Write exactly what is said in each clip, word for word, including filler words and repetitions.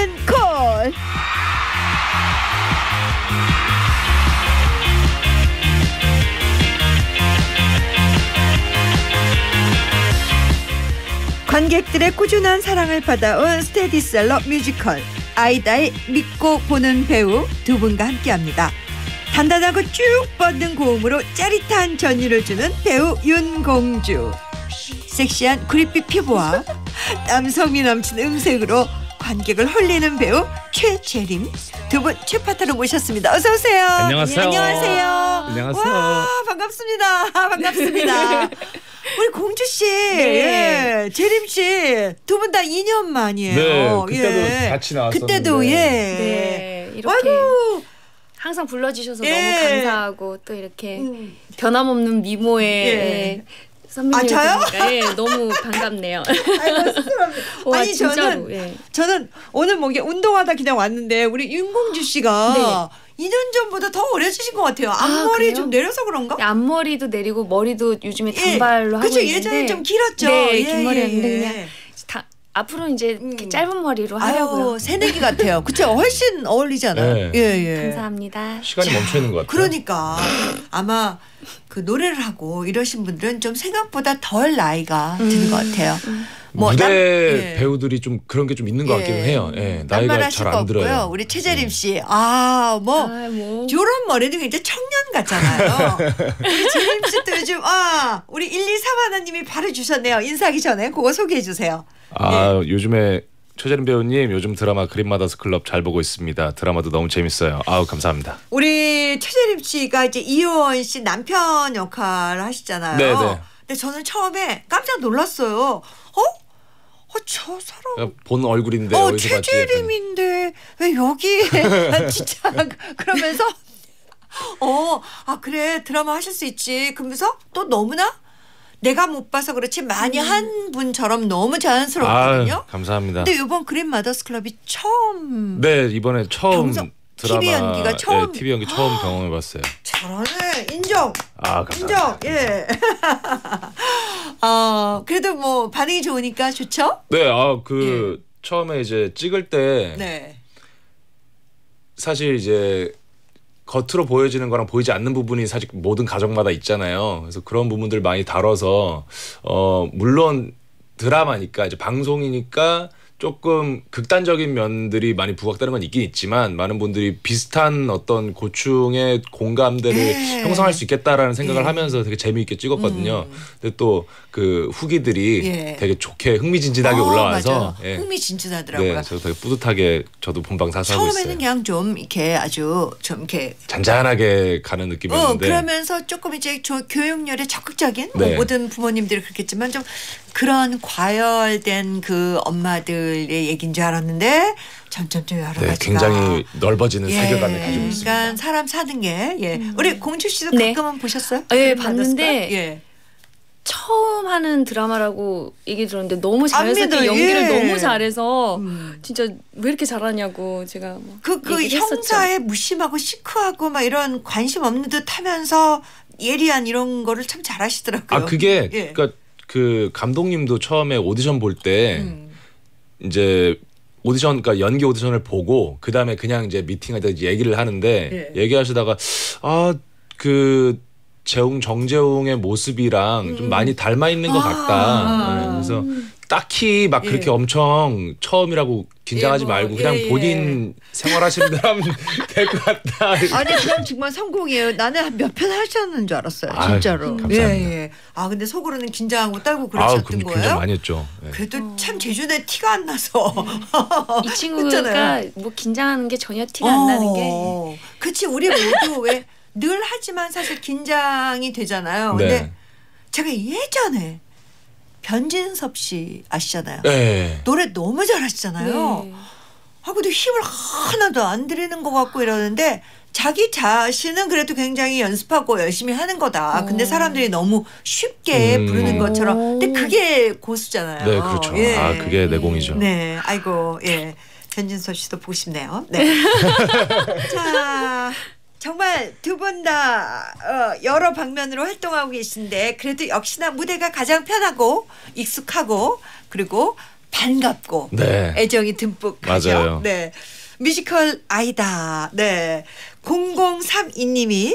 마는 콜. 관객들의 꾸준한 사랑을 받아온 스테디셀러 뮤지컬 아이다의 믿고 보는 배우 두 분과 함께합니다. 단단하고 쭉 뻗는 고음으로 짜릿한 전율을 주는 배우 윤공주, 섹시한 구릿빛 피부와 남성미 넘치는 음색으로 관객을 홀리는 배우 최재림, 두 분 최파타로 모셨습니다. 어서 오세요. 안녕하세요. 안녕하세요. 안녕하세요. 와, 반갑습니다. 반갑습니다. 우리 공주 씨, 네. 예, 재림 씨, 두 분 다 이 년 만이에요. 네, 그때도 예. 같이 나왔었는데. 그때도 예. 네, 이렇게 아이고. 항상 불러주셔서 예. 너무 감사하고 또 이렇게 음. 변함없는 미모의 예. 선배님이 아, 저요? 되니까 예, 너무 반갑네요. 아이고, 쑥스럽네. 와, 아니 진짜로, 저는 예. 저는 오늘 뭐 이게 운동하다 그냥 왔는데 우리 윤공주 씨가 이 년 전보다 더 어려지신 것 같아요. 앞머리 그래요? 좀 내려서 그런가? 앞머리도 내리고 머리도 요즘에 단발로 하고 그쵸, 있는데 예전에 좀 길었죠. 네, 예, 긴 머리였는데 예, 예. 그냥 다 앞으로 이제 이렇게 음. 짧은 머리로 하려고요. 아유, 새내기 같아요. 그쵸? 훨씬 어울리잖아요. 네. 예, 예. 감사합니다. 시간이 멈춰 있는 것 같아요. 그러니까 아마 그 노래를 하고 이러신 분들은 좀 생각보다 덜 나이가 드는 것 같아요. 뭐 무대 남- 예. 배우들이 좀 그런 게 좀 있는 것 같기는 해요. 예, 나이가 잘 안 들어요. 우리 최재림 씨, 아, 뭐 아, 뭐. 이런 머리도 굉장히 청년 같잖아요. 우리 재림 씨도 요즘 아, 우리 일이삼 하나님이 바래주셨네요. 인사하기 전에 그거 소개해 주세요. 아, 요즘에 최재림 배우님 요즘 드라마 그린마더스 클럽 잘 보고 있습니다. 드라마도 너무 재밌어요. 아우, 감사합니다. 우리 최재림 씨가 이제 이효원 씨 남편 역할을 하시잖아요. 네, 네. 근데 저는 처음에 깜짝 놀랐어요. 어? 어, 저 사람 본 얼굴인데 어, 어디서 봤지? 최재림인데 왜 여기 진짜 그러면서 어, 아 그래 드라마 하실 수 있지. 그러면서 또 너무나 내가 못 봐서 그렇지 많이 음. 한 분처럼 너무 자연스럽거든요. 아, 감사합니다. 근데 이번 그린 마더스 클럽이 처음 네, 이번에 처음 경성- 드라마 티비 연기가 처음- 예, 티비 연기 처음 경험해봤어요. 잘하네. 인정. 아, 감사합니다. 인정. 예. 어, 그래도 뭐 반응이 좋으니까 좋죠? 네, 아, 그 처음에 이제 찍을 때 네. 사실 이제 겉으로 보여지는 거랑 보이지 않는 부분이 사실 모든 가정마다 있잖아요. 그래서 그런 부분들 많이 다뤄서 어 물론 드라마니까 이제 방송이니까 조금 극단적인 면들이 많이 부각되는 건 있긴 있지만 많은 분들이 비슷한 어떤 고충의 공감대를 네. 형성할 수 있겠다라는 생각을 네. 하면서 되게 재미있게 찍었거든요. 음. 근데 또 그 후기들이 예. 되게 좋게 흥미진진하게 어, 올라와서 맞아요. 예. 흥미진진하더라고요. 네, 저 되게 뿌듯하게 저도 본방사수하고 처음에는 있어요. 그냥 좀 이렇게 아주 좀 이렇게 잔잔하게 가는 어 느낌이었는데 그러면서 조금 이제 저 교육열에 적극적인 뭐 네. 모든 부모님들이 그렇겠지만 좀 그런 과열된 그 엄마들의 얘기인 줄 알았는데 점점점 여러 네, 가지가 굉장히 넓어지는 예, 세계관을 가지고 있습니다. 그러니까 사람 사는 게 예. 우리 공주 씨도 네. 가끔은 보셨어요? 예, 그린 봤는데 마더스가? 예. 처음 하는 드라마라고 얘기 들었는데 너무 자연스럽게 믿어요. 연기를 예. 너무 잘해서 음. 진짜 왜 이렇게 잘하냐고 제가 뭐 그, 그 얘기를 했었죠. 형사의 무심하고 시크하고 막 이런 관심 없는 듯 하면서 예리한 이런 거를 참 잘하시더라고요. 아, 그게 예. 그러니까 그 감독님도 처음에 오디션 볼 때 음. 이제 오디션 그러니까 연기 오디션을 보고 그다음에 그냥 이제 미팅할 때 이제 얘기를 하는데 예. 얘기하시다가 아, 그 재웅 정재웅의 모습이랑 좀 많이 닮아 있는 것 아. 같다. 네, 그래서 딱히 막 그렇게 예. 엄청 처음이라고 긴장하지 예, 뭐, 말고 그냥 예, 예. 본인 생활하시는 대로 하면 될 것 같다. 아니 그럼 정말 성공이에요. 나는 몇 편 하셨는 줄 알았어요. 아유, 진짜로. 감사합니다. 예, 예. 아 근데 속으로는 긴장하고 떨고 아, 그러셨던 그럼 거예요? 굉장히 많이 했죠. 네. 그래도 참 제주도에 티가 안 나서. 이 친구가 했잖아요. 뭐 긴장하는 게 전혀 티가 안 나는 게 어, 그치 우리 모두 왜 늘 하지만 사실 긴장이 되잖아요. 근데 네. 제가 예전에 변진섭 씨 아시잖아요. 네. 노래 너무 잘하시잖아요. 네. 아 근데 힘을 하나도 안 들이는 것 같고 이러는데 자기 자신은 그래도 굉장히 연습하고 열심히 하는 거다. 근데 어. 사람들이 너무 쉽게 음. 부르는 것처럼. 근데 그게 고수잖아요. 네, 그렇죠. 예. 아, 그게 내공이죠. 네, 아이고, 예. 변진섭 씨도 보고 싶네요. 네. 자, 정말 두 분 다 어, 여러 방면으로 활동하고 계신데 그래도 역시나 무대가 가장 편하고 익숙하고 그리고 반갑고 네. 애정이 듬뿍하죠. 맞아요. 네. 뮤지컬 아이다. 네. 공공삼이 님이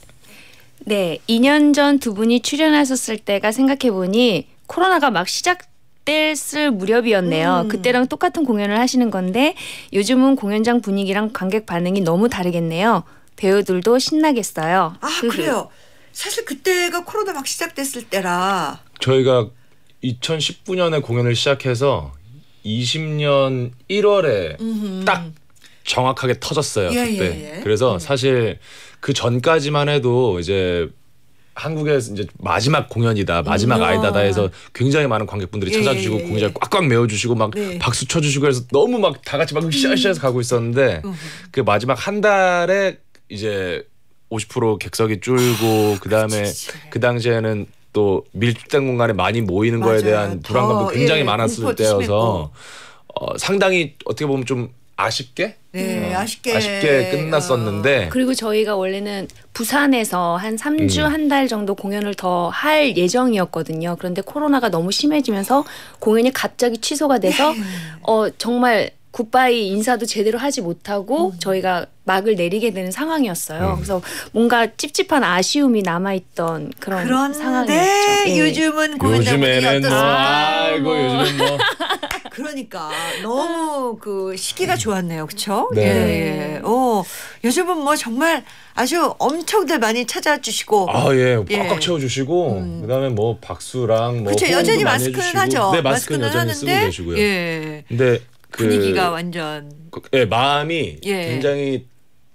네, 이 년 전 두 분이 출연하셨을 때가 생각해보니 코로나가 막 시작됐을 무렵이었네요. 음. 그때랑 똑같은 공연을 하시는 건데 요즘은 공연장 분위기랑 관객 반응이 너무 다르겠네요. 배우들도 신나겠어요. 아 그래요. 사실 그때가 코로나 막 시작됐을 때라 저희가 이천십구 년에 공연을 시작해서 이십 년 일월에 음흠. 딱 정확하게 터졌어요. 예, 그때. 예, 예. 그래서 음. 사실 그 전까지만 해도 이제 한국에서 이제 마지막 공연이다, 마지막 음. 아이다다 해서 굉장히 많은 관객분들이 예, 찾아주시고 예, 예. 공연장을 꽉꽉 메워주시고 막 네. 박수 쳐주시고 해서 너무 막 다 같이 막 으쌰으쌰해서 가고 있었는데 음. 그 마지막 한 달에 이제 오십 퍼센트 객석이 줄고 그 다음에 그치. 그 당시에는 또 밀집된 공간에 많이 모이는 거에 맞아요. 대한 불안감도 더, 굉장히 예, 많았을 공포도 때여서 심했고. 어, 상당히 어떻게 보면 좀 아쉽게 네, 어, 아쉽게 아쉽게 끝났었는데 그리고 저희가 원래는 부산에서 한 삼 주 음. 한 달 정도 공연을 더 할 예정이었거든요. 그런데 코로나가 너무 심해지면서 공연이 갑자기 취소가 돼서 어 정말 굿바이 인사도 제대로 하지 못하고 음. 저희가 막을 내리게 되는 상황이었어요. 음. 그래서 뭔가 찝찝한 아쉬움이 남아있던 그런 그런데 상황이었죠. 예. 요즘은 공연장 분위기 요즘에는 뭐 어떻습니까? 아이고 요즘은 뭐 그러니까 너무 그 시기가 좋았네요, 그렇죠? 네. 예, 예. 어, 요즘은 뭐 정말 아주 엄청들 많이 찾아주시고. 아 예, 예. 꽉꽉 채워주시고 음. 그다음에 뭐 박수랑 뭐 그렇죠. 호응도 여전히 많이 마스크는 해주시고. 하죠. 네, 마스크는 여전히 하는데, 쓰고 계시고요. 예. 근데 그 분위기가 완전. 그, 예, 마음이 예. 굉장히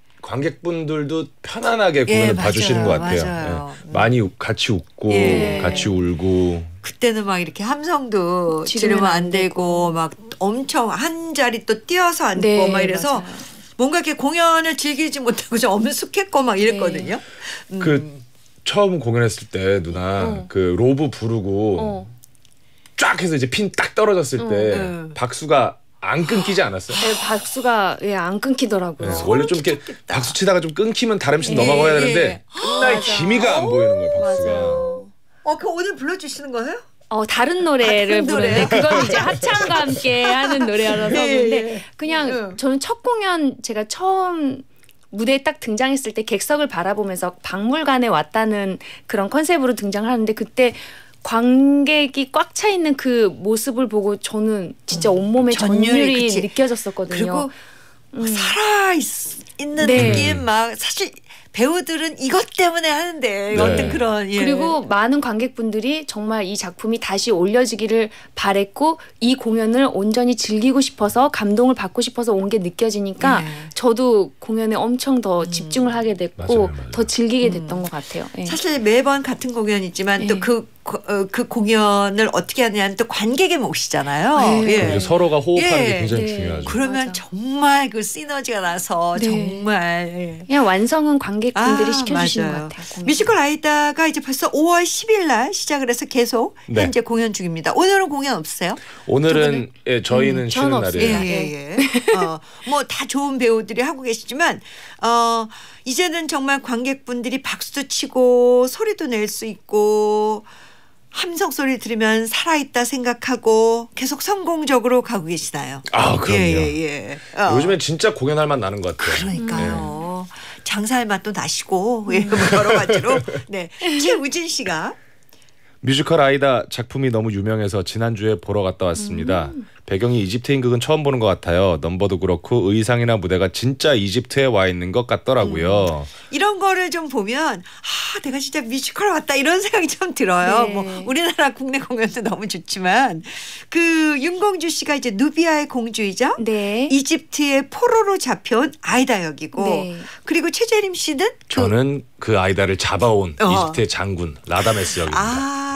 관객분들도 편안하게 예, 공연을 맞아요. 봐주시는 것 같아요. 맞아요. 예. 많이 우- 같이 웃고 예. 같이 울고. 그때는 막 이렇게 함성도 지르면 지르면 안 안 되고 막 엄청 한 자리 또 뛰어서 앉고 네, 막 이래서 맞아요. 뭔가 이렇게 공연을 즐기지 못하고 좀 엄숙했고 막 이랬거든요. 음. 그 처음 공연했을 때 누나 어. 그 로브 부르고 어. 쫙 해서 이제 핀 딱 떨어졌을 어. 때 네. 박수가 안 끊기지 않았어요? 네, 박수가 예, 안 끊기더라고요. 네, 원래 좀 이렇게 끼쳤겠다. 박수 치다가 좀 끊기면 다른 씬 예, 넘어가야 예. 되는데 끝날 맞아. 기미가 안 보이는 거예요 박수가. 맞아요. 어, 그 오늘 불러주시는 거예요? 어 다른 노래를 아, 다른 노래. 부르는데 그건 이제 합창과 함께 하는 노래라서 예, 근데 예. 그냥 예. 저는 첫 공연 제가 처음 무대에 딱 등장했을 때 객석을 바라보면서 박물관에 왔다는 그런 컨셉으로 등장을 하는데 그때 관객이 꽉 차 있는 그 모습을 보고 저는 진짜 온몸에 전율이, 전율이 그치. 느껴졌었거든요. 그리고 음. 살아 있, 있는 네. 느낌 막 사실 배우들은 이것 때문에 하는데 네. 어떤 그런 예. 그리고 많은 관객분들이 정말 이 작품이 다시 올려지기를 바랬고 이 공연을 온전히 즐기고 싶어서 감동을 받고 싶어서 온 게 느껴지니까 네. 저도 공연에 엄청 더 집중을 하게 됐고 맞아요, 맞아요. 더 즐기게 됐던 것 같아요. 예. 사실 매번 같은 공연이지만 예. 또 그 그 공연을 어떻게 하냐면 또 관객의 몫이잖아요. 네. 예. 그래서 서로가 호흡하는 예. 게 굉장히 네. 중요하죠. 그러면 맞아. 정말 그 시너지가 나서 네. 정말 예. 그냥 완성은 관객분들이 아, 시켜주시는 맞아요. 것 같아요. 공연. 뮤지컬 아이다가 이제 벌써 오월 십일 날 시작을 해서 계속 네. 현재 공연 중입니다. 오늘은 공연 없어요? 오늘은 예, 저희는 음, 쉬는 저는 날이에요. 없습니다. 예, 예, 예. 어, 뭐 다 좋은 배우들이 하고 계시지만 어, 이제는 정말 관객분들이 박수도 치고 소리도 낼 수 있고 함성 소리 들으면 살아있다 생각하고 계속 성공적으로 가고 계시나요? 아, 그럼요. 예, 예, 예. 어. 요즘엔 진짜 공연할 맛 나는 것 같아요. 그러니까요. 장사할 맛도 나시고 예, 뭐 여러 가지로. 네, 최우진 씨가 뮤지컬 아이다 작품이 너무 유명해서 지난주에 보러 갔다 왔습니다. 음. 배경이 이집트인 극은 처음 보는 것 같아요. 넘버도 그렇고 의상이나 무대가 진짜 이집트에 와 있는 것 같더라고요. 이런 거를 좀 보면 아 내가 진짜 뮤지컬 왔다 이런 생각이 좀 들어요. 네. 뭐 우리나라 국내 공연도 너무 좋지만 그 윤공주 씨가 이제 누비아의 공주이자 네. 이집트의 포로로 잡혀온 아이다 역이고 네. 그리고 최재림 씨는 그- 저는 그 아이다를 잡아온 어. 이집트의 장군 라다메스 역입니다. 아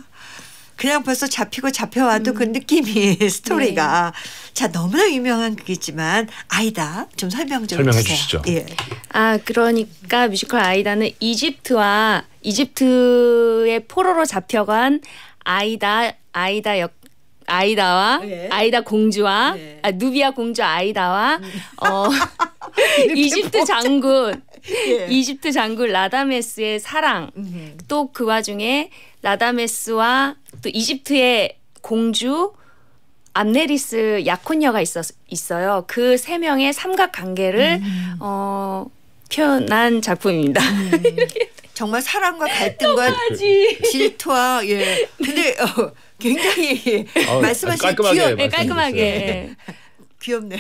그냥 벌써 잡히고 잡혀와도 그 느낌이 스토리가 자 너무나 유명한 극이지만 아이다 좀 설명 좀 설명해 해주세요. 주시죠. 예. 아 그러니까 뮤지컬 아이다는 이집트와 이집트의 포로로 잡혀간 아이다 아이다 역 아이다와 예. 아이다 공주와 예. 아, 누비아 공주 아이다와 어 이집트 장군 예. 이집트 장군 라다메스의 사랑 음. 또 그 와중에 라다메스와 또 이집트의 공주 암네리스 약혼녀가 있었, 있어요. 그 세 명의 삼각관계를 음. 어, 표현한 작품입니다. 음. 정말 사랑과 갈등과 질투와 예. 근데 어, 굉장히 어, 말씀하신 깔끔하게 귀엽, 네, 깔끔하게. 네. 귀엽네요.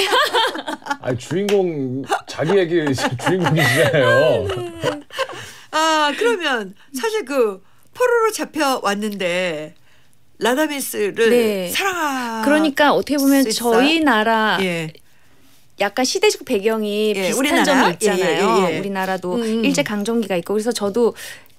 아 주인공 자기 얘기 주인공이시잖아요. 아 그러면 사실 그 포로로 잡혀 왔는데 라다메스를 네. 사랑하. 그러니까 어떻게 보면 수 있어요? 저희 나라 예. 약간 시대적 배경이 예, 비슷한 우리나라? 점이 있잖아요. 예, 예, 예. 우리나라도 음. 일제 강점기가 있고 그래서 저도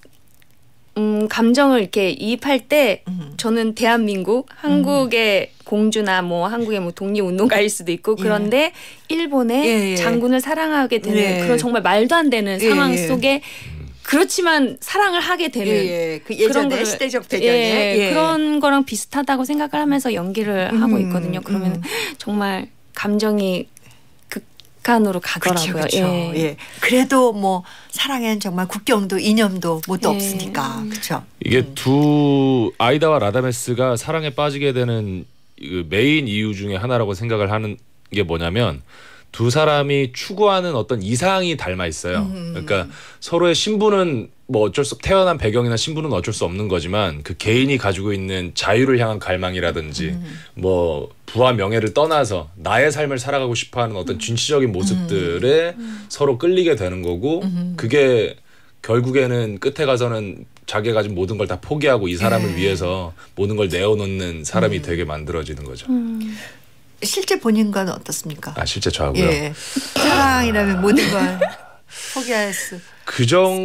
음, 감정을 이렇게 이입할 때 음. 저는 대한민국, 한국의 공주나 뭐 한국의 뭐 독립운동가일 수도 있고 예. 그런데 일본의 예, 예. 장군을 사랑하게 되는 예. 그런 정말 말도 안 되는 예, 상황 예. 속에 그렇지만 사랑을 하게 되는 예, 예. 그 예전에 거를- 시대적 배경에 예, 예. 그런 거랑 비슷하다고 생각을 하면서 연기를 음, 하고 있거든요. 그러면 음. 정말 감정이 극한으로 가더라고요. 그렇죠, 그렇죠. 예. 예. 그래도 뭐 사랑엔 정말 국경도 이념도 뭣도 예. 없으니까 그렇죠. 이게 두 아이다와 라다메스가 사랑에 빠지게 되는 그 메인 이유 중에 하나라고 생각을 하는 게 뭐냐면 두 사람이 추구하는 어떤 이상이 닮아 있어요. 음. 그러니까 서로의 신분은 뭐 어쩔 수 태어난 배경이나 신분은 어쩔 수 없는 거지만 그 개인이 가지고 있는 자유를 향한 갈망이라든지 음. 뭐 부와 명예를 떠나서 나의 삶을 살아가고 싶어하는 어떤 진취적인 모습들에 서로 끌리게 되는 거고 음. 그게 결국에는 끝에 가서는 자기가 가진 모든 걸 다 포기하고 이 사람을 예. 위해서 모든 걸 내어놓는 사람이 음. 되게 만들어지는 거죠. 음. 실제 본인과는 어떻습니까? 아 실제 저하고요. 예. 사랑이라면 모든 걸 포기할 수. 그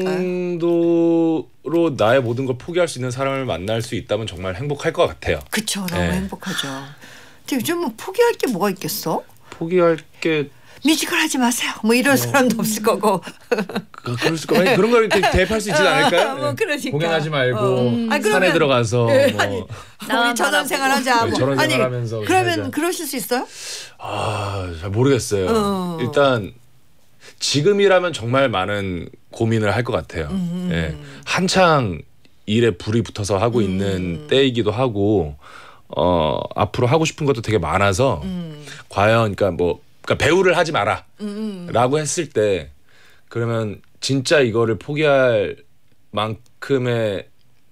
정도로 나의 모든 걸 포기할 수 있는 사람을 만날 수 있다면 정말 행복할 것 같아요. 그쵸. 너무 예. 행복하죠. 근데 요즘은 포기할 게 뭐가 있겠어? 포기할 게 뮤지컬 하지 마세요. 뭐 이런 사람도 없을 거고. 그- 그럴 수 아니, 그런 걸 이렇게 대입할 수 있진 않을까요? 어, 뭐 예. 그러니까. 공연하지 말고 어. 아니, 산에 그러면- 들어가서 예, 뭐 아니, 나만 우리 전원 생활 바라보고. 하자. 네, 뭐. 전원 아니 생활하면서 그러면 살자. 그러실 수 있어요? 아, 잘 모르겠어요. 어. 일단 지금이라면 정말 많은 고민을 할 것 같아요. 음. 예. 한창 일에 불이 붙어서 하고 음. 있는 때이기도 하고 어, 앞으로 하고 싶은 것도 되게 많아서 음. 과연 그러니까 뭐 그러니까 배우를 하지 마라. 음. 라고 했을 때 그러면 진짜 이거를 포기할 만큼의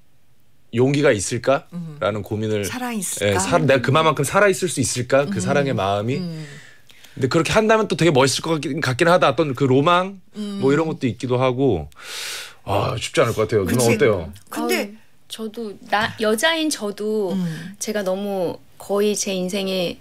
용기가 있을까라는 고민을 사랑이 있을까? 예, 사, 내가 그만큼 살아 있을 수 있을까 그 사랑의 마음이 음. 근데 그렇게 한다면 또 되게 멋있을 것 같긴, 같긴 하다 어떤 그 로망 음. 뭐 이런 것도 있기도 하고 아 쉽지 않을 것 같아요. 누나 그치. 어때요? 근데 아유, 저도 나 여자인 저도 음. 제가 너무 거의 제 인생의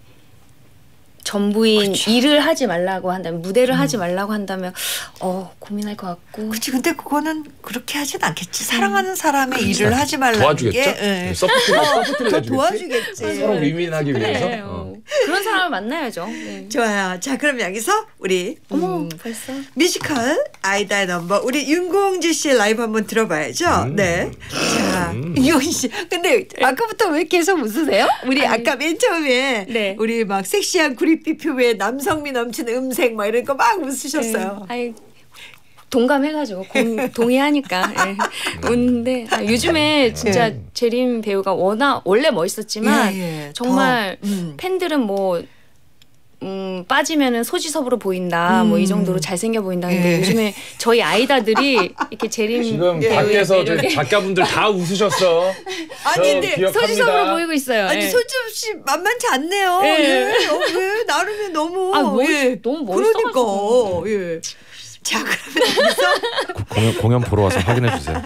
전부인 그쵸. 일을 하지 말라고 한다면 무대를 하지 말라고 한다면 어 고민할 것 같고 그렇지. 근데 그거는 그렇게 하진 않겠지. 사랑하는 사람의 일을 하지 말라는 도와주겠죠? 게 네, 예. 서포트를 서포트를 더 해주겠지. 도와주겠지. 서로 윈윈하기 위해서. 그래, 어. 어. 그런 사람을 만나야죠. 네. 좋아요. 자 그럼 여기서 우리 어머 음, 벌써 뮤지컬 아이다의 넘버 우리 윤공주 씨의 라이브 한번 들어봐야죠. 음. 네. 자 윤 씨. 근데 아까부터 왜 계속 웃으세요? 우리 아니. 아까 맨 처음에 네. 우리 막 섹시한 구릿빛 표에 남성미 넘치는 음색 막 이런 거 막 웃으셨어요. 네. 아이, 동감해가지고 공, 동의하니까 예. 웃는데 아, 요즘에 진짜 예. 재림 배우가 워낙 원래 멋있었지만 예, 예. 정말 더, 음. 팬들은 뭐 음, 빠지면은 소지섭으로 보인다 뭐 이 음. 정도로 잘생겨 보인다는데 예. 요즘에 저희 아이다들이 이렇게 재림 지금 배우의 밖에서 저 매력에 작가분들 다 웃으셨어. 아니, 저 근데 기억합니다. 소지섭으로 보이고 있어요. 아니 예. 손주엽 씨 만만치 않네요. 예. 예. 어, 왜 나름이 너무 아, 멋있- 예. 너무 멋있어가지고. 그러니까 예. 자 그러면 여기서 공연 공연 보러 와서 확인해 주세요.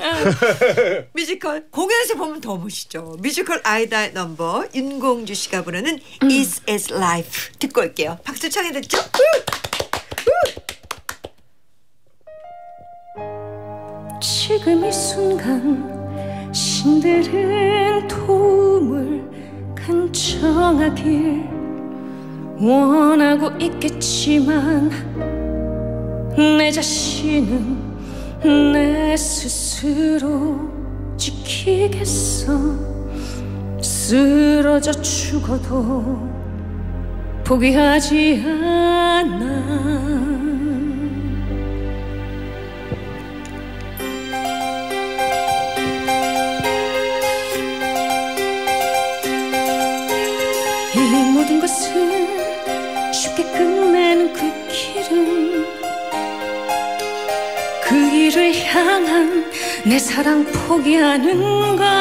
뮤지컬 공연에서 보면 더 멋있죠. 뮤지컬 아이다의 넘버 윤공주 씨가 부르는 음. Is As Life 듣고 올게요. 박수 청해 듣죠? 지금 이 순간 신들은 도움을 간청하길 원하고 있겠지만 내 자신은 내 스스로 지키겠어. 쓰러져 죽어도 포기하지 않아. 끝내는 그 길은 그 길을 향한 내 사랑 포기하는 것.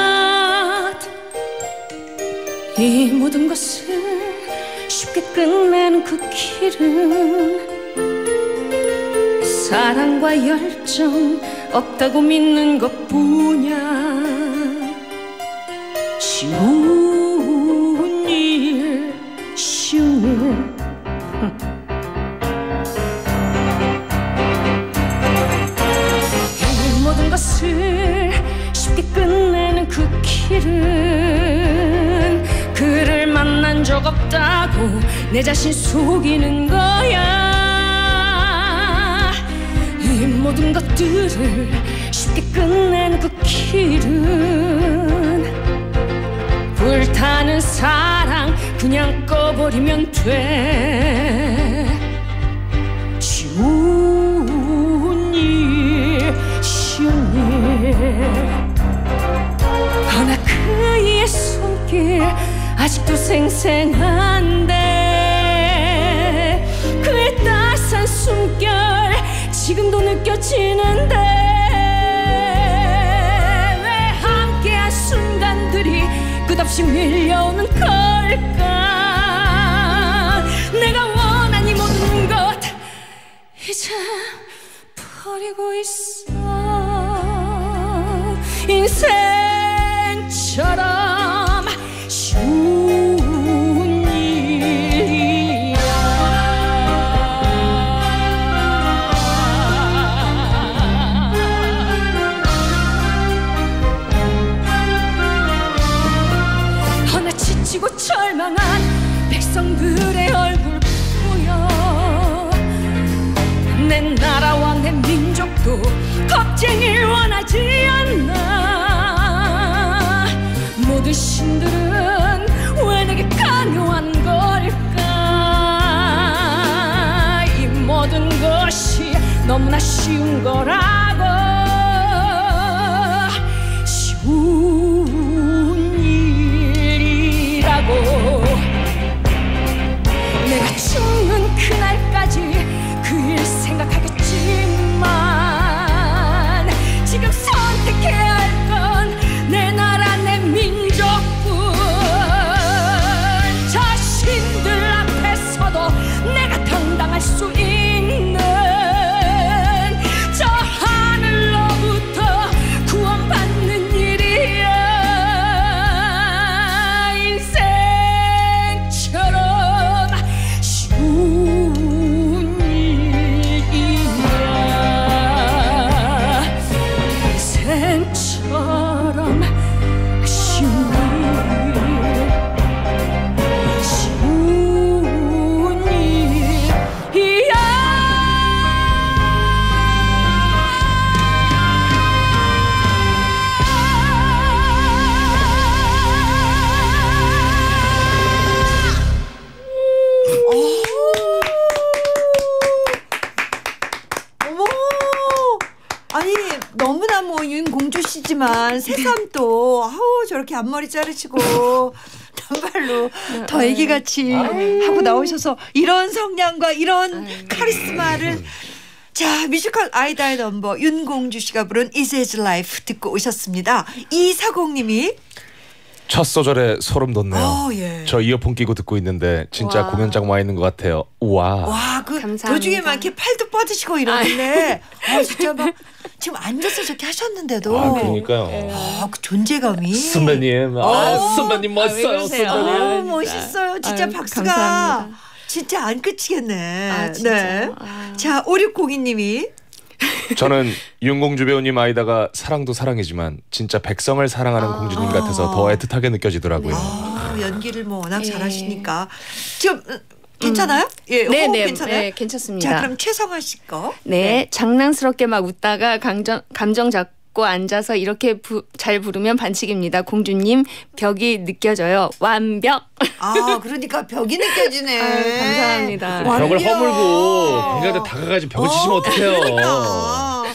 이 모든 것을 쉽게 끝내는 그 길은 사랑과 열정 없다고 믿는 것뿐이야. 쉬운 일, 쉬운 일. 이 모든 것을 쉽게 끝내는 그 길은 그를 만난 적 없다고 내 자신 속이는 거야. 이 모든 것들을 쉽게 끝내는 그 길은 불타는 사랑 그냥 꺼버리면 돼. 쉬운 일, 쉬운 일. 허나 그의 손길 아직도 생생한데 그의 따스한 숨결 지금도 느껴지는데 왜 함께한 순간들이 끝없이 밀려오는 걸까. 내가 원한 이 모든 것 이제 버리고 있어. 인생처럼 쉬운 일이야. 허나 지치고 절망한 백성들의 얼굴 보여 내 나라와 내 민족도 겁쟁이를 원하지 않나. 모든 신들은 왜 내게 강요한 걸까. 이 모든 것이 너무나 쉬운 거라고. 쉬운 일이라고. 내가 죽는 그날까지 그 일 생각하겠지만 지금 선택해야 할 건 내 나라 내 민족뿐. 자신들 앞에서도 내가 당당할 수 있는 저 하늘로부터 구원받는 일이야. 인생처럼 쉬운 일이야. 인생처럼 쉬운 일이야. 어머, 아니 너무나 뭐 윤공주 씨지만 새삼도 아우 저렇게 앞머리 자르시고 단발로 더 애기같이 하고 나오셔서 이런 성량과 이런 카리스마를. 자, 뮤지컬 아이다의 넘버 윤공주 씨가 부른 Is His Life 듣고 오셨습니다. 이사공님이 첫 소절에 소름 돋네요. 어, 예. 저 이어폰 끼고 듣고 있는데 진짜 와. 공연장 와 있는 것 같아요. 우와. 와, 그 감사합니다. 도중에 막 이렇게 팔도 뻗으시고 이러는데 아, 진짜 막 지금 앉아서 저렇게 하셨는데도 아, 그러니까요. 아, 그 존재감이 선배님, 아, 선배님 아, 왜 멋있어요, 그러세요? 선배님. 아, 진짜. 멋있어요. 진짜 아유, 박수가 감사합니다. 진짜 안 끝이겠네. 아, 진짜. 네. 아. 자, 오육공이님이 저는 윤공주 배우님 아이다가 사랑도 사랑이지만 진짜 백성을 사랑하는 아. 공주님 같아서 더 애틋하게 느껴지더라고요. 아, 연기를 뭐 워낙 예. 잘하시니까 지금 음, 괜찮아요? 예, 네, 호흡 네, 괜찮아요? 네, 괜찮습니다. 자, 그럼 최성아 씨 거. 네, 장난스럽게 막 웃다가 감정 감정 잡고 앉아서 이렇게 부, 잘 부르면 반칙입니다. 공주님 벽이 느껴져요. 완벽. 아, 그러니까 벽이 느껴지네. 아유, 감사합니다. 완벽. 벽을 허물고 굉장히 다가가지 벽을 치시면 어떡해요. 그러니까.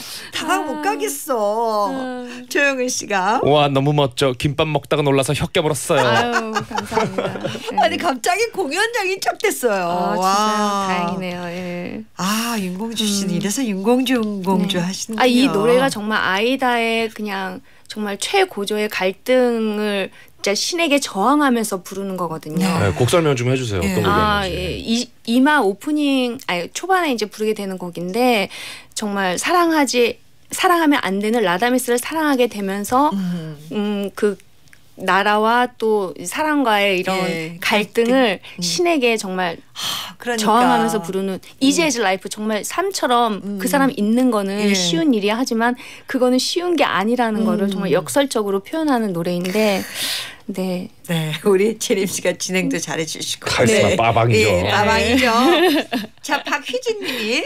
아, 못 가겠어. 음. 조영은 씨가. 와 너무 멋져. 김밥 먹다가 놀라서 혀 깨물었어요. 아유 감사합니다. 네. 아니 갑자기 공연장이 척 됐어요. 아, 진짜요? 와. 다행이네요. 예. 아 윤공주 씨는 이래서 윤공주 윤공주 네. 하시는군요. 아, 이 노래가 정말 아이다의 그냥 정말 최고조의 갈등을 진짜 신에게 저항하면서 부르는 거거든요. 네, 곡 설명 좀 해주세요. 예. 어떤 아, 곡이었는지. 예. 이, 이마 오프닝, 아니, 초반에 이제 부르게 되는 곡인데, 정말 사랑하지, 사랑하면 안 되는 라다미스를 사랑하게 되면서, 음. 음, 그, 나라와 또 사랑과의 이런 예, 갈등을 음. 신에게 정말 아, 그러니까. 저항하면서 부르는 이지 에즈 라이프 정말 삶처럼 음. 그 사람 있는 거는 예. 쉬운 일이야 하지만 그거는 쉬운 게 아니라는 음. 거를 정말 역설적으로 표현하는 노래인데 네. 네, 우리 재림 씨가 진행도 잘해주시고. 카리스마 네. 빠방이죠. 예, 빠방이죠. 자, 박휘진님이.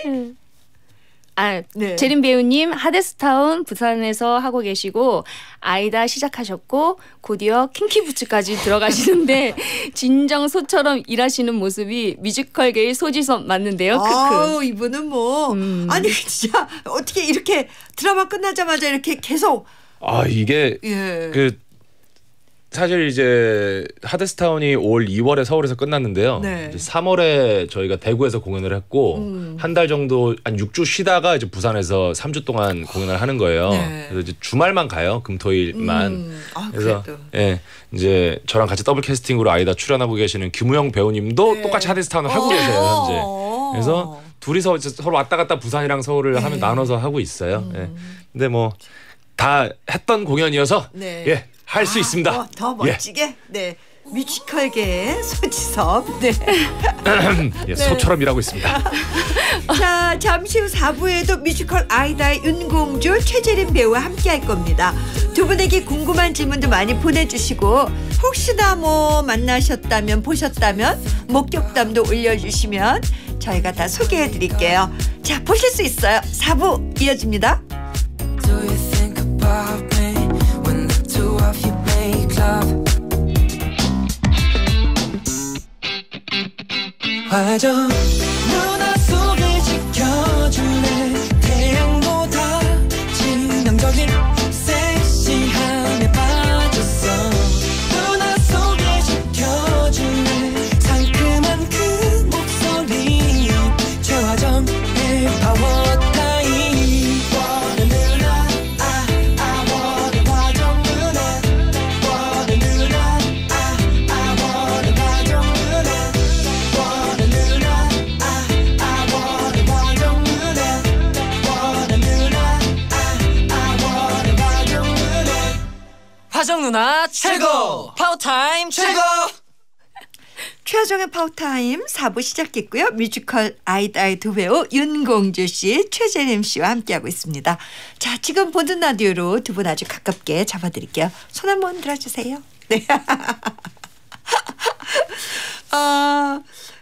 아, 네. 재림 배우님 하데스타운 부산에서 하고 계시고 아이다 시작하셨고 곧이어 킹키부츠까지 들어가시는데 진정 소처럼 일하시는 모습이 뮤지컬계의 소지섭 맞는데요. 크크. 아우, 이분은 뭐. 음. 아니, 진짜 어떻게 이렇게 드라마 끝나자마자 이렇게 계속. 아 이게 예. 그 사실 이제 하데스타운이 올 이월에 서울에서 끝났는데요. 네. 이제 삼월에 저희가 대구에서 공연을 했고 음. 한 달 정도 한 육 주 쉬다가 이제 부산에서 삼 주 동안 공연을 하는 거예요. 네. 그래서 이제 주말만 가요. 금토일만. 음. 아, 그래서 그래도. 예 이제 저랑 같이 더블 캐스팅으로 아이다 출연하고 계시는 김우영 배우님도 네. 똑같이 하데스타운을 하고 어. 계세요 현재. 그래서 둘이서 이제 서로 왔다 갔다 부산이랑 서울을 하면 나눠서 하고 있어요. 예. 근데 뭐 다 했던 공연이어서 네. 예. 할 수 아, 있습니다. 더, 더 멋지게. 네. 뮤지컬계의 소지섭. 네. 예, 소처럼 일하고 있습니다. 자, 잠시 후 사 부에도 뮤지컬 아이다의 윤공주 최재림 배우와 함께 할 겁니다. 두 분에게 궁금한 질문도 많이 보내주시고 혹시나 뭐 만나셨다면 보셨다면 목격담도 올려주시면 저희가 다 소개해드릴게요. 자, 보실 수 있어요. 사 부 이어집니다. Do you think about me when the two of you make love? 화정 누나 속을 지켜줄래 태양보다 치명적인 섹시함에 빠졌어 누나 속을 지켜줄래 상큼한 그 목소리 최화정의 파워 타임 원해 누나 아, 아 원해 화정 누나 원해 누나 아, 아 원해 화정 누나 원해 누나 아, 아 원해 화정 누나 원해 누나 아, 아 원해 화정 누나 화정 누나 최고 파워타임 최고 최하정의 파워타임 사 부 시작했고요. 뮤지컬 아이다의 두 배우 윤공주 씨, 최재림 씨와 함께하고 있습니다. 자, 지금 보는 라디오로 두 분 아주 가깝게 잡아드릴게요. 손 한번 들어주세요. 네. 아,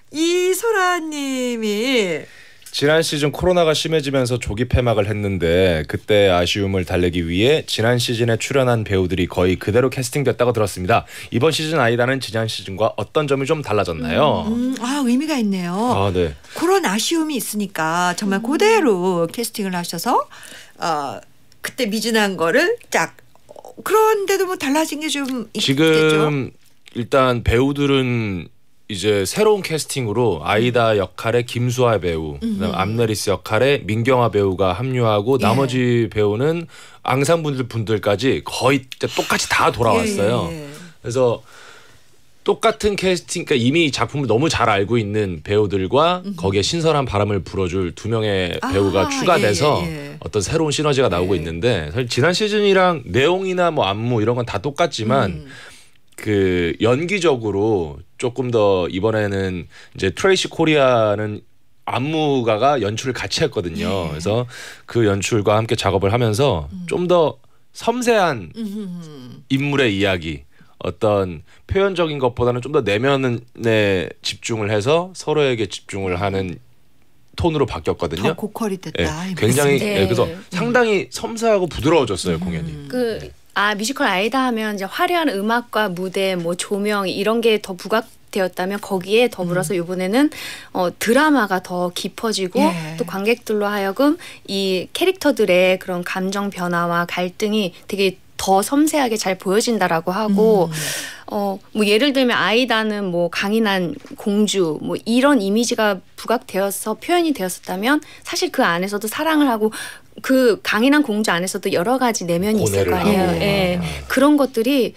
이소라님이 지난 시즌 코로나가 심해지면서 조기 폐막을 했는데 그때 아쉬움을 달래기 위해 지난 시즌에 출연한 배우들이 거의 그대로 캐스팅됐다고 들었습니다. 이번 시즌 아이다는 지난 시즌과 어떤 점이 좀 달라졌나요? 음, 아, 의미가 있네요. 아, 네. 그런 아쉬움이 있으니까 정말 그대로 캐스팅을 하셔서 어, 그때 미진한 거를 쫙 어, 그런데도 뭐 달라진 게 좀 있겠죠. 지금 일단 배우들은 이제 새로운 캐스팅으로 아이다 역할에 김수아 배우, 그다음 암네리스 역할에 민경아 배우가 합류하고 예. 나머지 배우는 앙상블 분들까지 거의 똑같이 다 돌아왔어요. 예, 예, 예. 그래서 똑같은 캐스팅, 그러니까 이미 작품을 너무 잘 알고 있는 배우들과 거기에 신선한 바람을 불어줄 두 명의 아, 배우가 추가돼서 예, 예, 예. 어떤 새로운 시너지가 나오고 예. 있는데 사실 지난 시즌이랑 내용이나 뭐 안무 이런 건 다 똑같지만 음. 그 연기적으로 조금 더 이번에는 이제 트레이시 코리아는 안무가가 연출을 같이 했거든요. 예. 그래서 그 연출과 함께 작업을 하면서 좀 더 섬세한 음. 인물의 이야기, 어떤 표현적인 것보다는 좀 더 내면에 집중을 해서 서로에게 집중을 하는 톤으로 바뀌었거든요. 더 고퀄이 됐다. 예, 이 굉장히 말씀. 네. 예, 그래서 상당히 섬세하고 부드러워졌어요 공연이. 그 아 뮤지컬 아이다 하면 이제 화려한 음악과 무대, 뭐 조명 이런 게 더 부각 부각되었다면 거기에 더불어서 이번에는 어, 드라마가 더 깊어지고 예. 또 관객들로 하여금 이 캐릭터들의 그런 감정 변화와 갈등이 되게 더 섬세하게 잘 보여진다라고 하고 음. 어 뭐 예를 들면 아이다는 뭐 강인한 공주 뭐 이런 이미지가 부각되어서 표현이 되었었다면 사실 그 안에서도 사랑을 하고 그 강인한 공주 안에서도 여러 가지 내면이 있을 거 아니에요. 하고. 예. 그런 것들이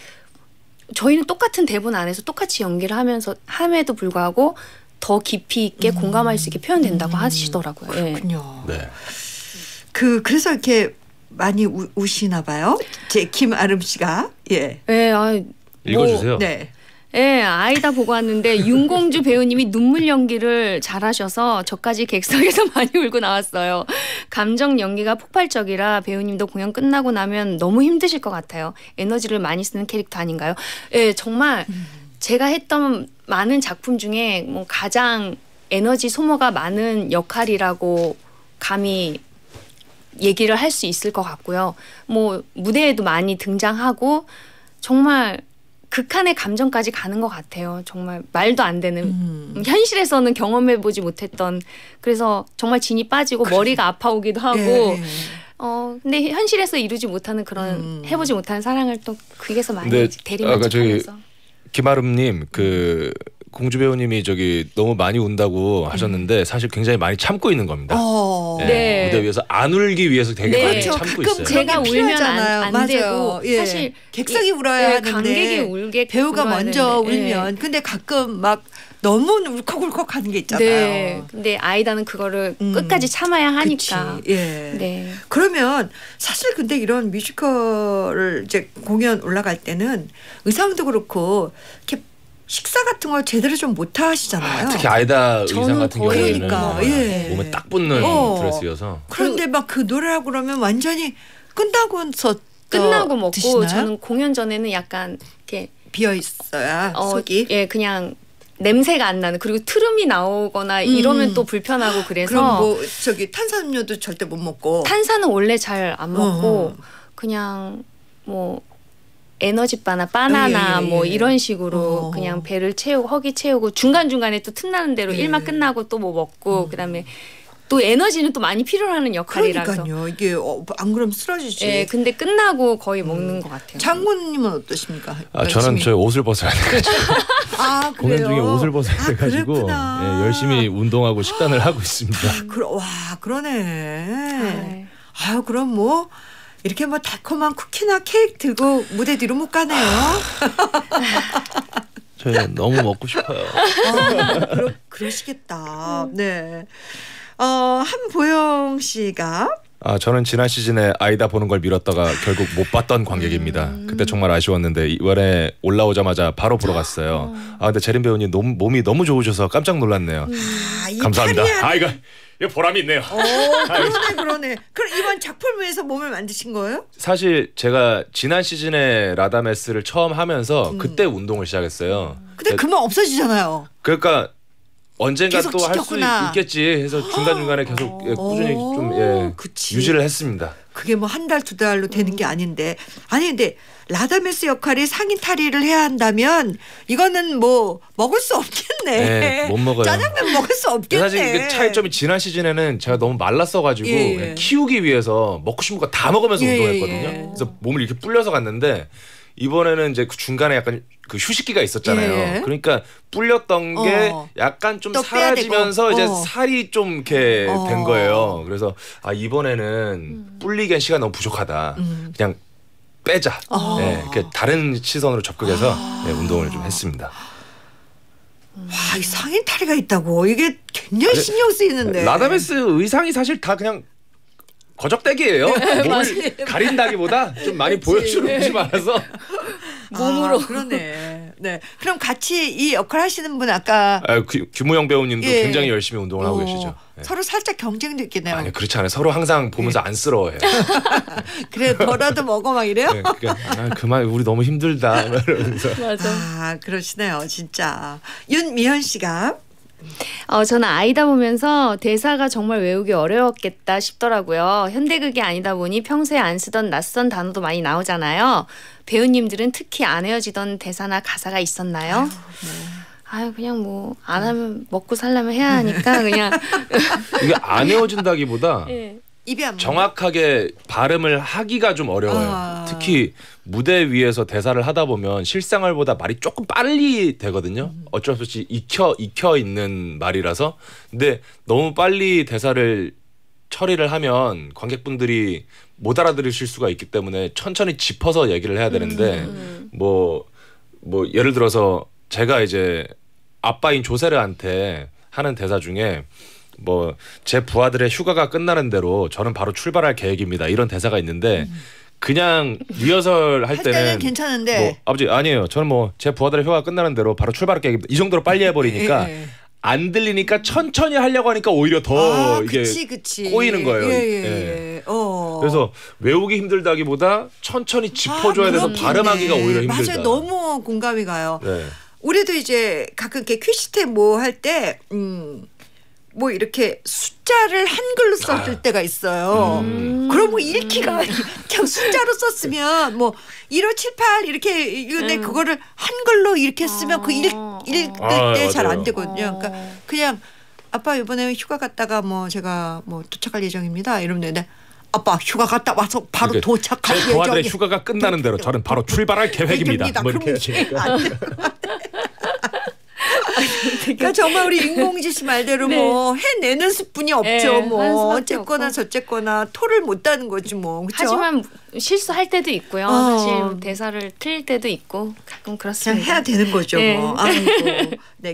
저희는 똑같은 대본 안에서 똑같이 연기를 하면서 함에도 불구하고 더 깊이 있게 음. 공감할 수 있게 표현된다고 하시더라고요. 예. 그렇군요. 네. 그 그래서 이렇게 많이 우, 우시나 봐요. 제 김아름 씨가 예. 예, 아, 읽어주세요. 네. 예, 아이다 보고 왔는데 윤공주 배우님이 눈물 연기를 잘하셔서 저까지 객석에서 많이 울고 나왔어요. 감정 연기가 폭발적이라 배우님도 공연 끝나고 나면 너무 힘드실 것 같아요. 에너지를 많이 쓰는 캐릭터 아닌가요? 예, 정말 제가 했던 많은 작품 중에 뭐 가장 에너지 소모가 많은 역할이라고 감히 얘기를 할 수 있을 것 같고요. 뭐 무대에도 많이 등장하고 정말 극한의 감정까지 가는 것 같아요. 정말 말도 안 되는 음. 현실에서는 경험해보지 못했던 그래서 정말 진이 빠지고 머리가 아파오기도 하고 예, 예. 어 근데 현실에서 이루지 못하는 그런 음. 해보지 못하는 사랑을 또 거기서 많이 근데 아까 저기 대리만족하면서 김아름님 그 공주 배우님이 저기 너무 많이 운다고 하셨는데 사실 굉장히 많이 참고 있는 겁니다. 어. 예, 네. 무대 위에서 안 울기 위해서 되게 네. 많이 그렇죠. 참고 가끔 있어요. 제가 그게 울면 안, 필요하잖아요. 안 맞아요. 되고 예. 사실 객석이 이- 울어야 예, 하는데 관객이 울게 배우가 울어야 먼저 되는데, 예. 울면 근데 가끔 막 너무 울컥울컥 하는 게 있잖아요. 네. 근데 아이다는 그거를 음. 끝까지 참아야 하니까. 그치. 예. 네. 그러면 사실 근데 이런 뮤지컬을 이제 공연 올라갈 때는 의상도 그렇고 이렇게 식사 같은 걸 제대로 좀 못 하시잖아요. 특히 아이다 의상 저는 같은 거의 경우에는 그러니까, 예. 몸에 딱 붙는 어. 드레스여서 그런데 막 그 노래라고 그러면 완전히 끝나고서 끝나고 먹고 드시나요? 저는 공연 전에는 약간 이렇게 비어 있어야 어, 속이. 예, 그냥 냄새가 안 나는 그리고 트름이 나오거나 이러면 음. 또 불편하고 그래서 그럼 뭐 저기 탄산음료도 절대 못 먹고. 탄산은 원래 잘 안 먹고 어. 그냥 뭐 에너지바나 바나나 예, 예, 예. 뭐 이런 식으로 어. 그냥 배를 채우고 허기 채우고 중간중간에 또 틈나는 대로 예. 일만 끝나고 또 뭐 먹고 그다음에 또 에너지는 또 많이 필요하는 역할이라서 그러니까요. 이게 어, 안 그러면 쓰러지지. 예, 근데 끝나고 거의 먹는 것 같아요. 장군님은 어떠십니까? 아, 저는 열심히. 저 옷을 벗어야 돼가지고 아, 공연 그래요? 중에 옷을 벗어야 아, 돼가지고 그랬구나. 예, 열심히 운동하고 식단을 하고 있습니다. 그러, 와 그러네. 네. 아유 그럼 뭐 이렇게 뭐 달콤한 쿠키나 케이크 들고 무대 뒤로 못 가네요. 저 너무 먹고 싶어요. 아, 그러, 그러시겠다. 네. 어, 한보영 씨가 아, 저는 지난 시즌에 아이다 보는 걸 미뤘다가 결국 못 봤던 관객입니다. 그때 정말 아쉬웠는데 이번에 올라오자마자 바로 보러 갔어요. 아, 근데 재림 배우님 너무, 몸이 너무 좋으셔서 깜짝 놀랐네요. 아, 이 감사합니다. 파리하는- 아, 이거, 이거 보람이 있네요. 어, 그러네 그러네. 그럼 이번 작품을 위해서 몸을 만드신 거예요? 사실 제가 지난 시즌에 라다메스를 처음 하면서 그때 운동을 시작했어요. 근데 금방 없어지잖아요. 그러니까 언젠가 계속 또 할 수 지켰구나. 있겠지 해서 중간중간에 계속 예, 꾸준히 오, 좀 예, 그치. 유지를 했습니다. 그게 뭐 한 달 두 달로 되는 게 아닌데 아니 근데 라다메스 역할이 상인 탈의를 해야 한다면 이거는 뭐 먹을 수 없겠네. 네, 못 먹어요. 짜장면 먹을 수 없겠네. 사실 그 차이점이 지난 시즌에는 제가 너무 말랐어가지고 예, 예. 그냥 키우기 위해서 먹고 싶은 거 다 먹으면서 예, 운동했거든요. 예. 그래서 몸을 이렇게 불려서 갔는데 이번에는 이제 그 중간에 약간 그 휴식기가 있었잖아요. 예. 그러니까 불렸던 게 어. 약간 좀 또 빼야 사라지면서 되고. 이제 어. 살이 좀 이렇게 어. 된 거예요. 그래서 아 이번에는 음. 불리기엔 시간 너무 부족하다. 음. 그냥 빼자. 어. 네, 이렇게 다른 시선으로 접근해서 네, 운동을 좀 했습니다. 와, 이 상인 탈의가 있다고 이게 굉장히 신경 쓰이는데. 라다메스 의상이 사실 다 그냥 거적대기예요. 몸을 가린다기보다 좀 많이 보여주는 옷이 많아서. 몸으로. 아, 그러네. 네. 그럼 같이 이 역할 하시는 분 아까 아, 규, 규무영 배우님도 예. 굉장히 열심히 운동을 하고 어, 계시죠. 네. 서로 살짝 경쟁도 있겠네요. 아니 그렇지 않아요. 서로 항상 보면서 안쓰러워해요. 그래 너라도 먹어 막 이래요? 네, 그러니까 아, 그만 우리 너무 힘들다 이러면서. 맞아. 아 그러시네요 진짜. 윤미현 씨가 어, 저는 아이다 보면서 대사가 정말 외우기 어려웠겠다 싶더라고요. 현대극이 아니다 보니 평소에 안 쓰던 낯선 단어도 많이 나오잖아요. 배우님들은 특히 안 헤어지던 대사나 가사가 있었나요? 아유 그냥 뭐 안 하면 먹고 살려면 해야 하니까 그냥 이게 안 헤어진다기보다 네. 입이 안 정확하게 발음을 하기가 좀 어려워요. 아. 특히 무대 위에서 대사를 하다 보면 실생활보다 말이 조금 빨리 되거든요. 음. 어쩔 수 없이 익혀 익혀 있는 말이라서. 근데 너무 빨리 대사를 처리를 하면 관객분들이 못 알아들으실 수가 있기 때문에 천천히 짚어서 얘기를 해야 되는데 뭐뭐 뭐 예를 들어서 제가 이제 아빠인 조세르한테 하는 대사 중에 뭐 제 부하들의 휴가가 끝나는 대로 저는 바로 출발할 계획입니다. 이런 대사가 있는데 그냥 리허설 할 할 때는 때는 괜찮은데 뭐 아버지 아니에요. 저는 뭐 제 부하들의 휴가가 끝나는 대로 바로 출발할 계획입니다. 이 정도로 빨리 해버리니까 예, 예. 안 들리니까 천천히 하려고 하니까 오히려 더 아, 이게 그치, 그치. 꼬이는 거예요. 예, 예, 예. 예. 어. 그래서 외우기 힘들다기보다 천천히 짚어줘야 아, 돼서 그렇겠네. 발음하기가 오히려 힘들다. 맞아요. 너무 공감이 가요. 네. 우리도 이제 가끔 이렇게 퀴즈템 뭐 할 때 음. 뭐 이렇게 숫자를 한글로 썼을 아. 때가 있어요. 음. 그럼 뭐 읽기가 그냥 숫자로 썼으면 뭐 일오칠팔 이렇게 근데 음. 그거를 한글로 이렇게 쓰면 그 읽, 어. 읽을 아, 때 잘 안 맞아요. 되거든요. 그러니까 어. 그냥 아빠 이번에 휴가 갔다가 뭐 제가 뭐 도착할 예정입니다. 이러면 되는데 아빠 휴가 갔다 와서 바로 그러니까 도착할 제 부하들의 예정이 휴가가 끝나는 대로 저는 바로 출발할 계획입니다. 뭐 이렇게 그럼 안 돼. 그러니까 정말 우리 인공지 씨 말대로 네. 뭐 해내는 수뿐이 없죠. 네, 하는 뭐 수밖에 어쨌거나 없고. 저쨌거나 토를 못 따는 거지 뭐. 그렇죠? 하지만 실수할 때도 있고요. 어. 사실 대사를 틀릴 때도 있고 가끔 그냥 그렇습니다. 해야 되는 거죠. 네. 뭐. 아이고. 네,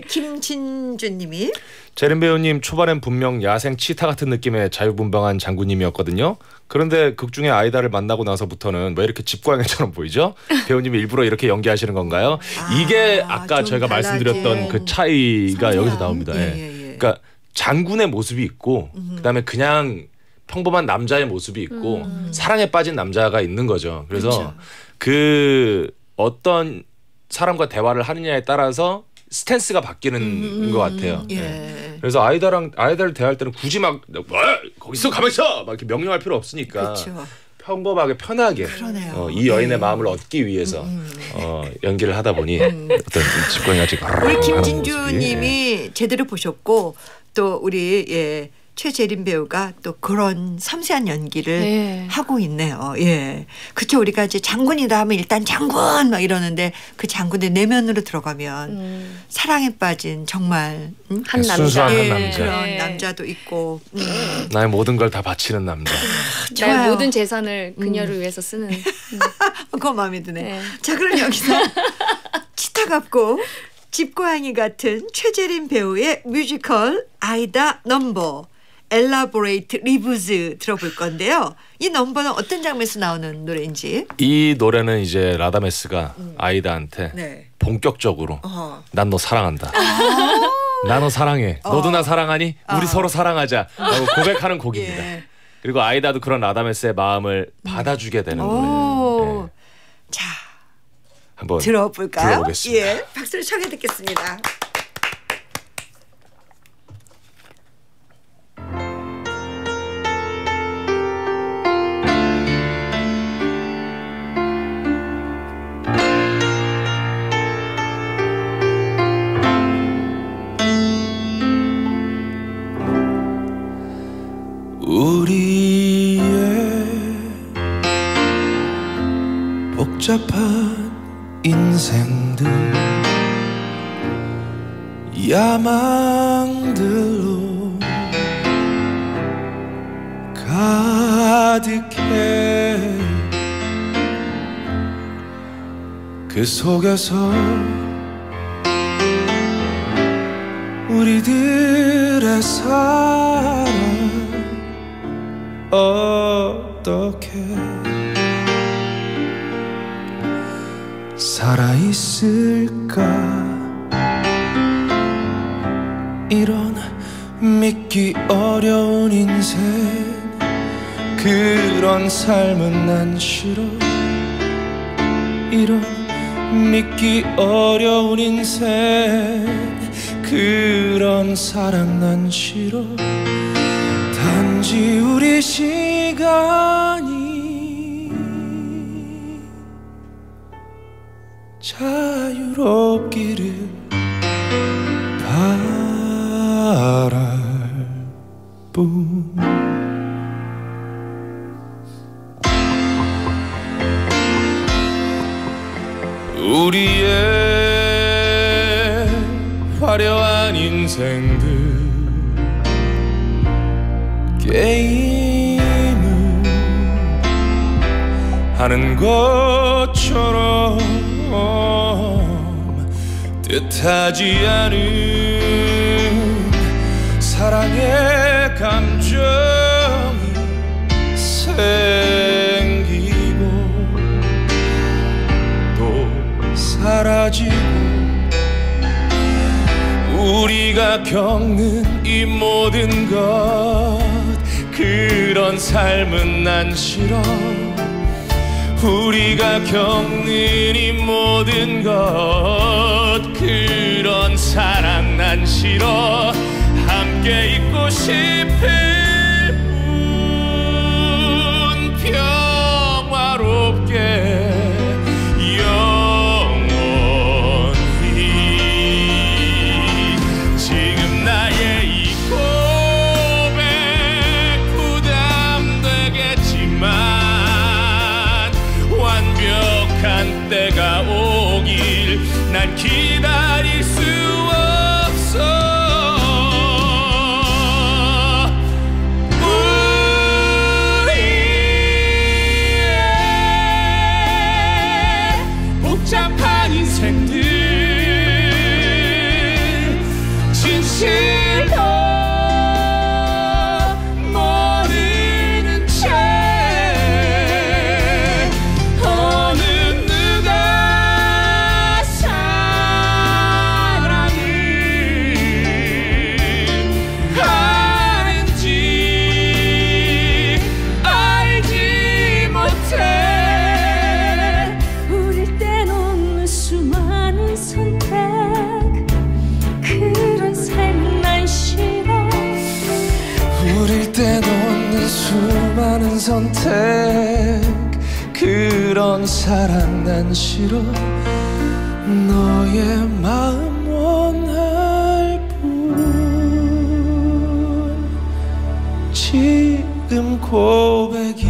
김진주님이 재림 배우님 초반엔 분명 야생 치타 같은 느낌의 자유분방한 장군님이었거든요. 그런데 극 중에 아이다를 만나고 나서부터는 왜 이렇게 집고양이처럼 보이죠? 배우님이 일부러 이렇게 연기하시는 건가요? 아, 이게 아까 좀 제가 달라진 말씀드렸던 그 차이가 성향. 여기서 나옵니다. 예, 예. 예, 예. 그러니까 장군의 모습이 있고 음. 그다음에 그냥 평범한 남자의 모습이 있고 음. 사랑에 빠진 남자가 있는 거죠. 그래서 그렇죠. 그 어떤 사람과 대화를 하느냐에 따라서 스탠스가 바뀌는 음, 것 같아요. 예. 네. 그래서 아이다랑 아이다를 대할 때는 굳이 막 뭐, 거기 있어 가만히 있어 막 이렇게 명령할 필요 없으니까 그렇죠. 평범하게 편하게 그러네요. 어, 이 여인의 네. 마음을 얻기 위해서 음. 어, 연기를 하다 보니 어떤 집고양이가 지금 우리 하는 김진주님이 제대로 보셨고 또 우리 예. 최재림 배우가 또 그런 섬세한 연기를 네. 하고 있네요. 예. 그쵸. 우리가 이제 장군이다 하면 일단 장군 막 이러는데 그 장군의 내면으로 들어가면 음. 사랑에 빠진 정말 음? 한 남자. 순수한 한 예, 남자. 그런 네. 남자도 있고. 음. 나의 모든 걸 다 바치는 남자. 좋아요. 나의 모든 재산을 그녀를 위해서 쓰는. 그거 마음에 드네. 네. 자, 그럼 여기서 치타 같고 집고양이 같은 최재림 배우의 뮤지컬 아이다 넘버 엘라보레이트 리브즈 들어볼 건데요. 이 넘버는 어떤 장면에서 나오는 노래인지. 이 노래는 이제 라다메스가 아이다한테 네. 본격적으로 어. 난 너 사랑한다. 나 너 사랑해. 너도 나 사랑하니? 우리 어. 서로 사랑하자. 라고 고백하는 곡입니다. 예. 그리고 아이다도 그런 라다메스의 마음을 받아주게 되는 오. 노래예요. 네. 자, 한번 들어볼까요? 들어보겠습니다. 예. 박수를 청해 듣겠습니다. 우리의 복잡한 인생들 야망들로 가득해 그 속에서 우리들의 사랑 어떻게 살아있을까 이런 믿기 어려운 인생 그런 삶은 난 싫어 이런 믿기 어려운 인생 그런 사랑 난 싫어 단지 우리 시간이 자유롭기를 우리의 화려한 인생들 게임을 하는 것처럼 뜻하지 않은 사랑의 감정이 생기고 또 사라지고 우리가 겪는 이 모든 것 그런 삶은 난 싫어 우리가 겪는 이 모든 것 그런 사랑 난 싫어 함께 있고 싶을 뿐 평화롭게 때가 오길 난 기다릴 수 없어 우리의 복잡한 인생들 진실로 수많은 선택 그런 사랑 난 싫어 너의 마음 원할 뿐 지금 고백이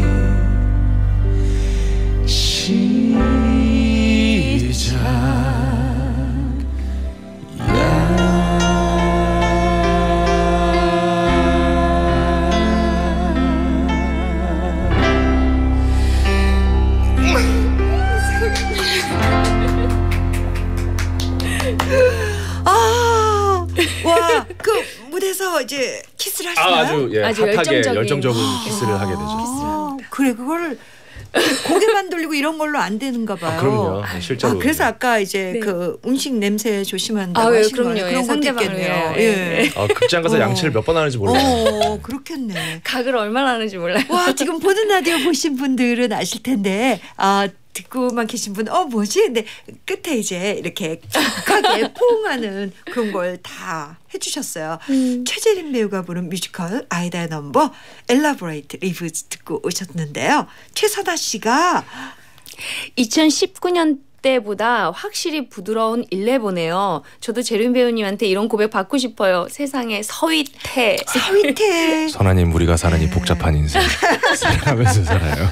이제 키스를 하시나요? 아, 아주 예, 아주 핫하게 열정적인, 열정적인 아, 키스를 하게 되죠. 아, 그래 그거를 고개만 돌리고 이런 걸로 안 되는가 봐요. 아, 그럼요. 실제로. 아, 그래서 아까 이제 네. 그 음식 냄새 조심한다고 아, 예, 하신 그럼요. 거예요. 그런 예, 것도 상대방을 있겠네요. 위하여. 예. 예. 아, 극장 가서 어. 양치를 몇 번 하는지 몰라요. 어, 그렇겠네. 각을 얼마나 하는지 몰라요. 와, 지금 보는 라디오 보신 분들은 아실 텐데, 아, 듣고만 계신 분, 어, 뭐지? 근데 끝에 이제 이렇게 격하게 포옹하는 그런 걸 다 해주셨어요. 음. 최재림 배우가 부른 뮤지컬 아이다의 넘버 엘라보레이트 리뷰 듣고 오셨는데요. 최선아 씨가 이천십구 년 때보다 확실히 부드러운 일레보네요. 저도 재림 배우님한테 이런 고백 받고 싶어요. 세상에 서윗해. 서윗해. 선아님 우리가 사는 이 복잡한 인생 사랑하면서 살아요.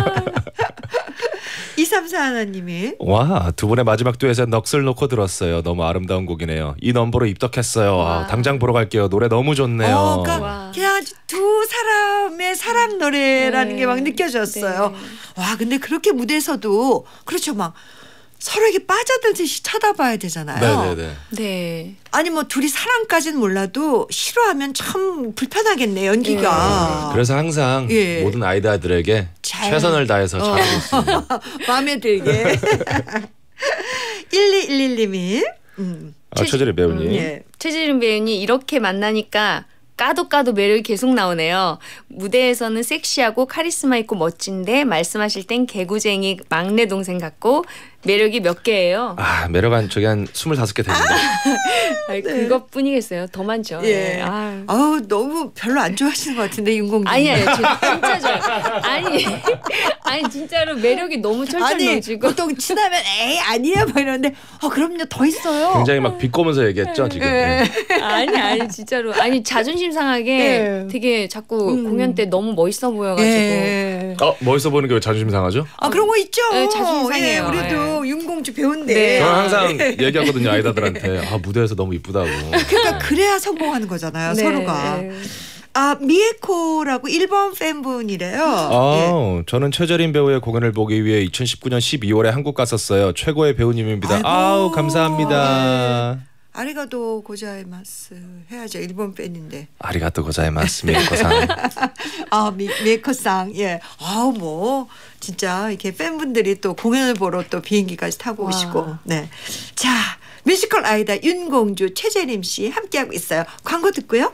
이삼사 하나님이 와, 두 분의 마지막 듀엣에 넋을 놓고 들었어요. 너무 아름다운 곡이네요. 이 넘버로 입덕했어요. 아, 당장 보러 갈게요. 노래 너무 좋네요. 어, 그러니까 와. 그냥 아주 두 사람의 사랑 노래라는 네. 게 막 느껴졌어요. 네. 와, 근데 그렇게 무대에서도 그렇죠, 막 서로에게 빠져들듯이 쳐다봐야 되잖아요. 네네네. 네. 아니 뭐 둘이 사랑까지는 몰라도 싫어하면 참 불편하겠네 연기가. 그래서 항상 예. 모든 아이들에게 잘- 최선을 다해서 어. 잘하고 있습니다. 마음에 들게. 일이일일 님이 음. 아, 최재리 배우님. 예. 최지름 배우님 이렇게 만나니까 까도 까도 매력이 계속 나오네요. 무대에서는 섹시하고 카리스마 있고 멋진데 말씀하실 땐 개구쟁이 막내 동생 같고 매력이 몇 개예요? 아 매력 한 저기 한 스물다섯 개 됩니다. 아니, 그것뿐이겠어요. 더 많죠. 예. 네. 아. 아우 너무 별로 안 좋아하시는 것 같은데 윤공주. 아니 아니 진짜 좋아요. 아니 아니 진짜로 매력이 너무 철철 아니 넘치고. 보통 친하면 에이 아니야 뭐 이러는데 어 그럼요 더 있어요. 굉장히 막 비꼬면서 얘기했죠 지금. 예. 예. 아니 아니 진짜로 아니 자존심 상하게 예. 되게 자꾸 음. 공연 때 너무 멋있어 보여가지고. 예. 어 멋있어 보이는 게 왜 자존심 상하죠? 아 그런 거 있죠. 네, 자존심 상해요. 예, 우리도 윤공주 배운데. 네. 저는 항상 얘기하거든요 아이다들한테. 아 무대에서 너무 이쁘다고. 그러니까 그래야 성공하는 거잖아요 네. 서로가. 네. 아 미에코라고 일본 팬분이래요. 아, 예. 저는 최재림 배우의 공연을 보기 위해 이천십구 년 십이월에 한국 갔었어요. 최고의 배우님입니다. 아이고. 아우 감사합니다. 아리가도 고자이마스 해야죠 일본 팬인데. 아리가또 고자이마스 미에코상. 아 미, 미에코상 예. 아우 뭐 진짜 이렇게 팬분들이 또 공연을 보러 또 비행기까지 타고 와. 오시고. 네. 자 뮤지컬 아이다 윤공주 최재림 씨 함께하고 있어요. 광고 듣고요.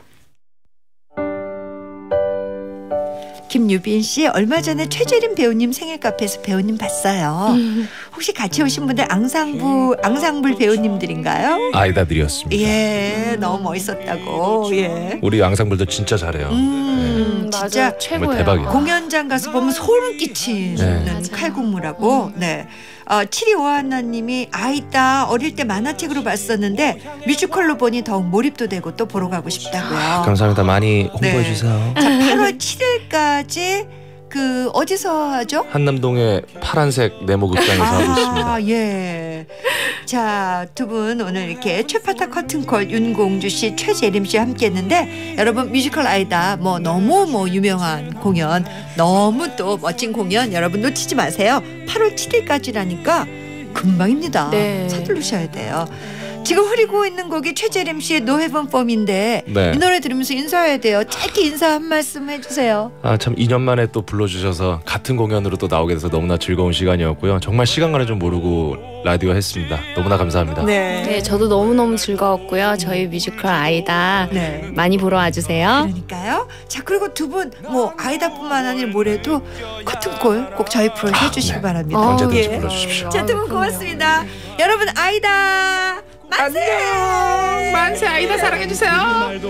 김유빈 씨 얼마 전에 최재림 배우님 생일 카페에서 배우님 봤어요. 혹시 같이 오신 분들 앙상부 앙상블 배우님들인가요? 아이다들이었습니다. 예, 너무 멋있었다고. 예. 우리 앙상블도 진짜 잘해요. 음, 음, 진짜 맞아 최고예요. 대박이에요. 공연장 가서 보면 소름 끼치는 네. 맞아요. 칼군무라고. 네. 어, 칠이오하나님이 아이다 어릴 때 만화책으로 봤었는데 뮤지컬로 보니 더욱 몰입도 되고 또 보러 가고 싶다고요. 감사합니다. 많이 홍보해 네. 주세요. 자, 팔월 칠일까지 그 어디서 하죠? 한남동의 파란색 네모 극장에서 하고 있습니다. 아, 예. 자, 두 분 오늘 이렇게 최파타 커튼콜 윤공주 씨, 최재림 씨 함께 했는데 여러분 뮤지컬 아이다 뭐 너무 뭐 유명한 공연 너무 또 멋진 공연 여러분 놓치지 마세요. 팔월 칠일까지라니까 금방입니다. 네. 서두르셔야 돼요. 지금 흐리고 있는 곡이 최재림 씨의 No Heaven Form인데 네. 이 노래 들으면서 인사해야 돼요. 짧게 인사 한 말씀 해주세요. 아 참 이 년 만에 또 불러주셔서 같은 공연으로 또 나오게 돼서 너무나 즐거운 시간이었고요. 정말 시간 가는 줄 모르고 라디오 했습니다. 너무나 감사합니다. 네, 저도 너무너무 즐거웠고요. 저희 뮤지컬 아이다 네. 많이 보러 와주세요. 그러니까요. 자 그리고 두 분 뭐 아이다뿐만 아니라 뭐래도 커튼콜 꼭 저희 프로에 해주시기 네. 바랍니다. 언제든지 예. 불러주십시오. 자 두 분 고맙습니다. 여러분 아이다 만세. 만세 아이다 사랑해주세요. 말도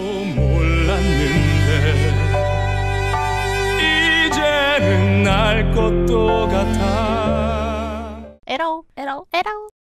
몰랐는데 이제는 알 것도 같아. 에러 에러 에러